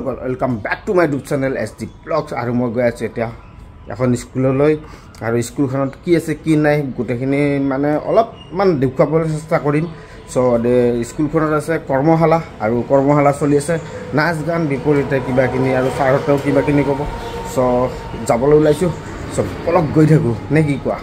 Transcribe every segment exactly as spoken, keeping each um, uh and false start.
বন্ধুসকল welcome back to my YouTube channel S D blogs আৰু মই গৈ আছোঁ এতিয়া এখন স্কুললৈ আৰু স্কুলখনত কি আছে কি নাই গোটেইখিনি মানে অলপমান দেখুৱাবলৈ চেষ্টা কৰিম সো স্কুলখনত আছে কৰ্মশালা আৰু কৰ্মশালা চলি আছে নাচ গান বিপৰীতে কিবা কিনি আৰু ছাৰহঁতেও কিবা কিনি ক'ব সো যাবলৈ ওলাইছোঁ সব অলপ গৈ থাকোঁ নে কি কোৱা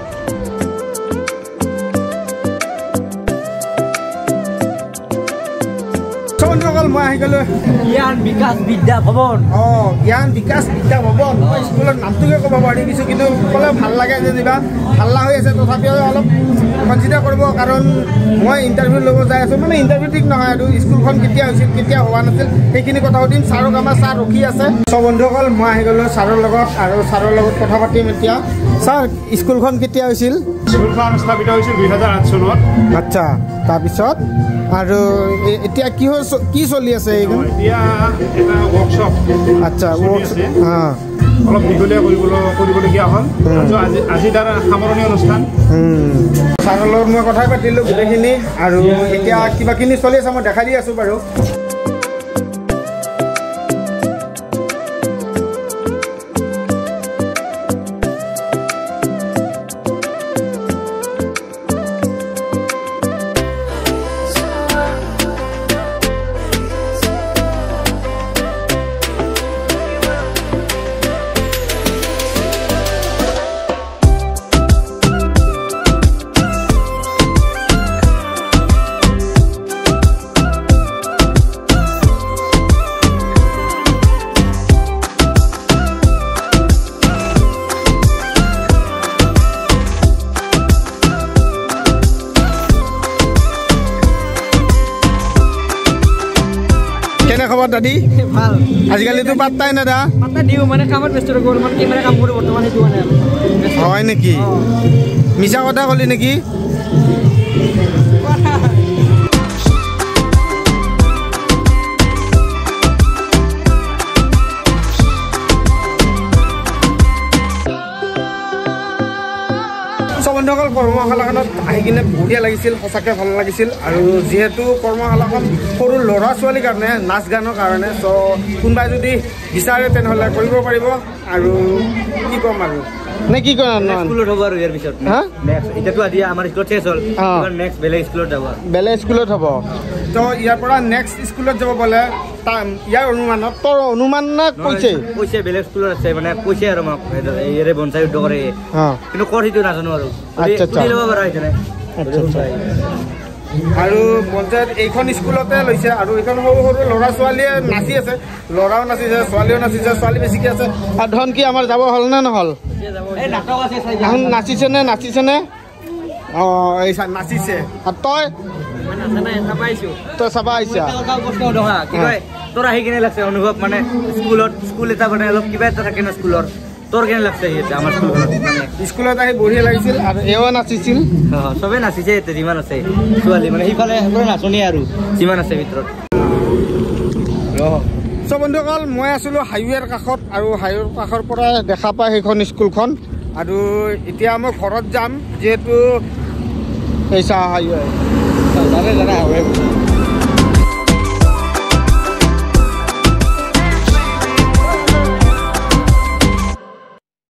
বন্ধুসকল মই আহি গ'লো জ্ঞান বিকাশ বিদ্যা ভৱন অ জ্ঞান বিকাশ বিদ্যা ভৱন মই স্কুলৰ নামটোকে ক'ব পাৰি কিছু কিন্তু ক'লে ভাল লাগে যেনিবা হাল্লা হৈ আছে তথাপিও অলপ কনচিডাৰ কৰিব কাৰণ মই ইণ্টাৰভিউ ল'ব যাই আছোঁ মানে ইণ্টাৰভিউ ঠিক নহয় আৰু স্কুলখন কেতিয়া হৈছিল কেতিয়া হোৱা নাছিল সেইখিনি কথা সুধিম ছাৰক আমাৰ ছাৰ ৰখি আছে চ' বন্ধুসকল মই আহি গ'লোঁ ছাৰৰ লগত আৰু ছাৰৰ লগত কথা পাতিম এতিয়া ছাৰ স্কুলখন কেতিয়া হৈছিল স্কুলখন স্থাপিত হৈছিল দুই হাজাৰ আঠ চনত আচ্ছা তাৰপিছত আৰু এতিয়া কি কি চলি আছে এতিয়া এটা ৱৰ্কশ্বপ আচ্ছা অলপ দীঘলীয়া কৰিবলৈ কৰিবলগীয়া হ'ল আজি আজি তাৰ সামৰণি অনুষ্ঠান ছাৰৰ লগত মই কথা পাতিলোঁ গোটেইখিনি আৰু এতিয়া কিবাখিনি চলি আছে মই দেখাই দি আছোঁ বাৰু খবৰ দাদি ভাল আজিকালিতো পাত্তাই না দা পাত্তা দিও মানে কামত ব্যস্ত গ'ল মানে কেমেৰা কাম কৰি বৰ্তমান সেইটো মানে হয় নেকি মিছা কথা ক'লি নেকি বন্ধুসকল কৰ্মশালাখনত আহি কিনে বঢ়িয়া লাগিছিল সঁচাকৈ ভাল লাগিছিল আৰু যিহেতু কৰ্মশালাখন সৰু ল'ৰা ছোৱালীৰ কাৰণে নাচ গানৰ কাৰণে চ' কোনোবাই যদি বিচাৰে তেনেহ'লে কৰিব পাৰিব আৰু কি ক'ম আৰু নে কি কয় স্কুলত হ'ব আৰু ইয়াৰ পিছত হা এতিয়াতো আজি আমাৰ স্কুলত শেষ হ'ল নেক্সট বেলেগ স্কুলত যাব বেলেগ স্কুলত হ'ব তো ইয়াৰ পৰা নেক্সট স্কুলত যাব বোলে ইয়াৰ অনুমানত তোৰ অনুমান না কৈছে কৈছে বেলেগ স্কুলত আছে মানে কৈছে আৰু মোক ইয়াৰে বনচাই উদ্যোগ কৰে কিন্তু ক'ত সেইটো নাজানো আৰু ল'ব পাৰা হৈছে আৰু পঞ্চায়ত এইখন স্কুলতে লৈছে আৰু এইখন সৰু সৰু ল'ৰা ছোৱালীয়ে নাচি আছে ল'ৰাও নাচিছে ছোৱালীও নাচিছে ছোৱালী বেছিকৈ আছে আৰু ধন কি আমাৰ যাব হ'ল নে নহ'ল নাচিছে নে নাচিছে নে অঁ এই নাচিছে আৰু তই তই চাব আহিছা তোৰ আহি কেনে লাগছে অনুভৱ মানে স্কুলত স্কুল এটা মানে অলপ কিবা এটা থাকে ন স্কুলৰ তোৰ কেনে লাগছে আমাৰ স্কুলখনত স্কুলত আহি বঢ়িয়া লাগিছিল আৰু এও নাচিছিল চবেই নাচিছে এতিয়া যিমান আছে ছোৱালী মানে সিফালে নাচনি আৰু যিমান আছে ভিতৰত চ' বন্ধুসকল মই আছিলোঁ হাইৱেৰ কাষত আৰু হাইৱেৰ কাষৰ পৰা দেখা পায় সেইখন স্কুলখন আৰু এতিয়া মই ঘৰত যাম যিহেতু এই চাহ হাইৱে